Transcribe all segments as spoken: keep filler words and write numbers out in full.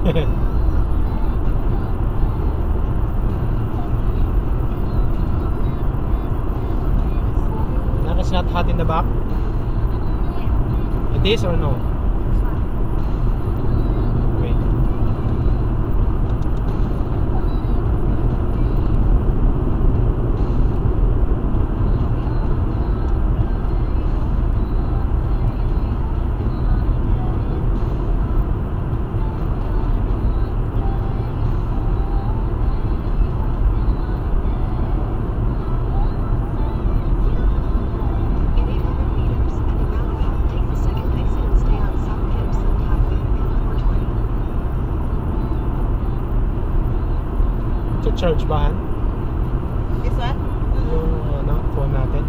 Now it's not hot in the back? It is or no? Wait. Charge ba han? This one? Yung ano, phone natin.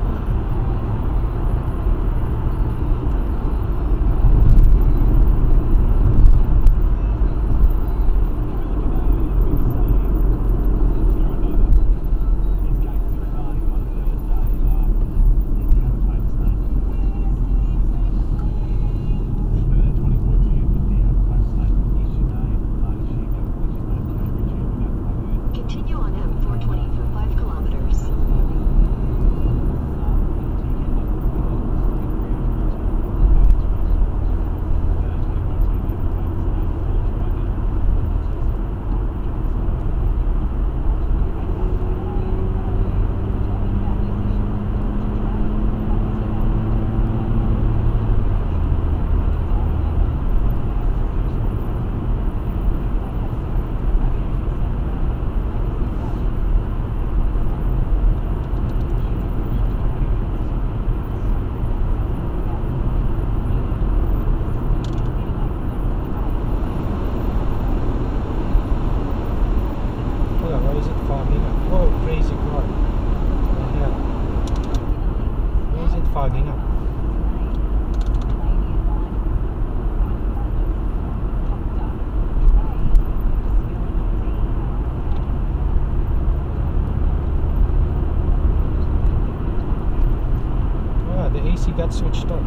Fogging up. Ah, the A C got switched off.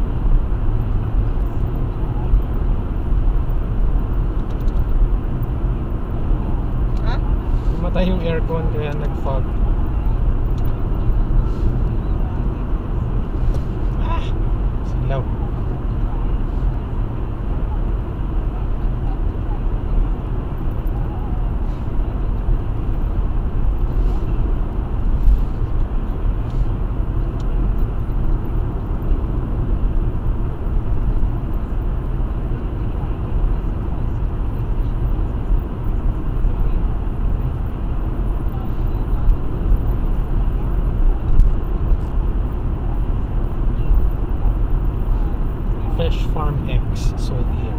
Huh? Pumatay yung aircon kaya nag-fog. Silaw. Fresh Farm X sold here.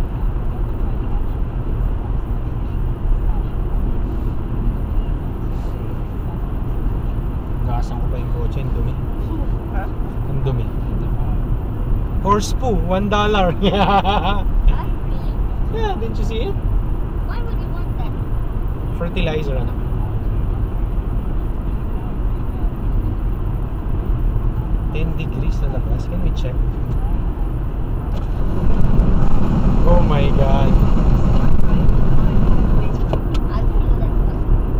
Gasan ko pa yung kotse, ang dumi. Huh? Ang dumi. Horse poo, one dollar. Huh? Really? Yeah, didn't you see it? Why would you want that? Fertilizer, ano? ten degrees na labas. Can we check? Oh my god. I'll feel that one.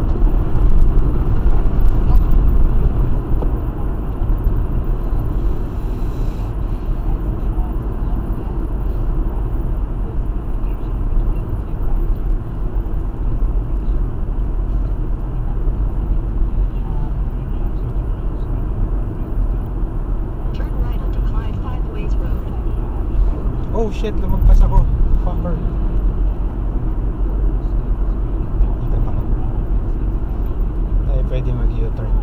Turn right onto Clyde Five Ways Road. Oh shit, lumagpas ako. Fucker. Kita pa ko. Tayo pwede mag-U-turn.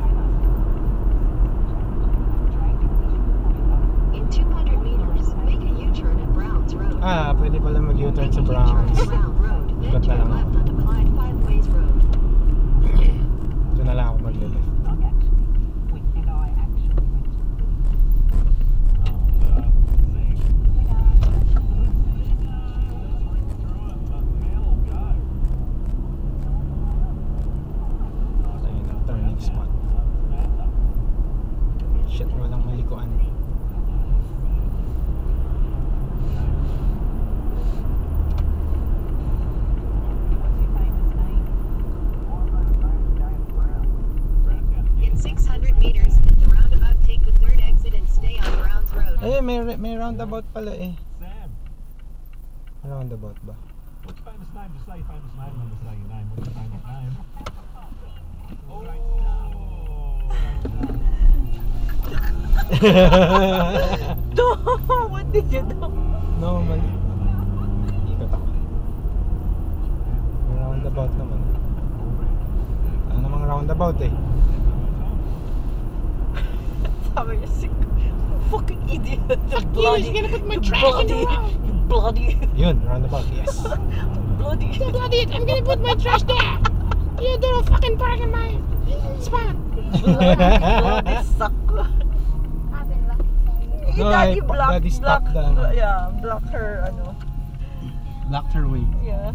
In two hundred meters, make a U-turn at Browns Road. Ah, pwede pala mag-U-turn Make sa a U-turn Browns. at Brown Road, then Ikot na turn lang ako. left onto Clyde Five Ways Road. Ito na lang ako mag-left. may roundabout pala eh. Sam, Roundabout ba? what's famous name to say famous name when to say your name? What's your famous name? Oh, Do, what did you do? No, mali. Ikot ako. May roundabout naman. Ano namang roundabout eh? Sabi niya, sick. Fucking idiot. Fuck you, he's gonna put my trash in the road. You bloody, Yun, roundabout, yes. bloody. You bloody it, I'm gonna put my trash there. You don't fucking park in my spot. Bloody suck. Happen ba? Eh, No, daddy I- block, daddy block, stopped the ano. yeah, block her, ano, Blocked her way. yeah.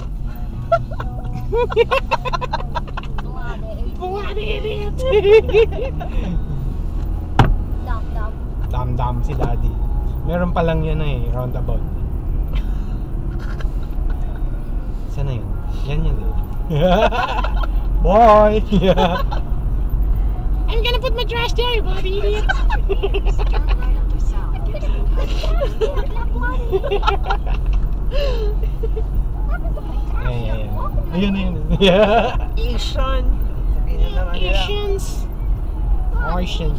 Bloody idiot. Dumb, dumb. Dam-dam si daddy. Meron pa lang yan eh, roundabout. Saan na yun? Yan yan eh. Boy! I'm gonna put my trash there, you bloody idiot. Turn right onto South Gibson Yeah, yeah, yeah. Ayun, ayun. Yeah. Asian. Sabihin na naman nila. Asians. Asians.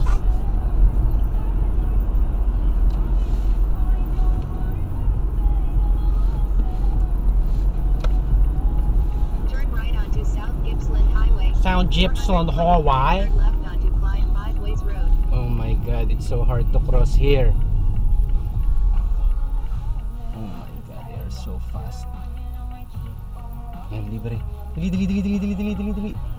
Turn right onto South Gippsland Highway. Sound Gippsland Highway. Turn left onto Clyde Five Ways Road. Oh my god, it's so hard to cross here. Oh my god, they are so fast. Yan, libre. Dali, dali, dali, dali, dali, dali, dali, dali.